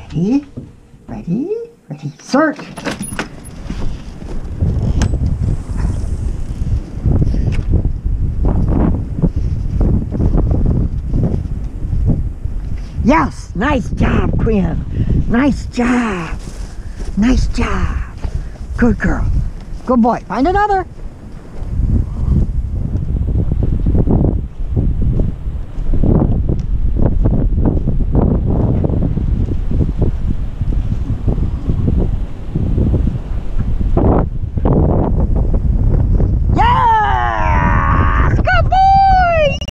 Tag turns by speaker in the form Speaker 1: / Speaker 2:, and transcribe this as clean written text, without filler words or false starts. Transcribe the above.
Speaker 1: Ready? Ready? Ready? Search! Yes! Nice job, Quinn! Nice job! Nice job! Good girl. Good boy. Find another.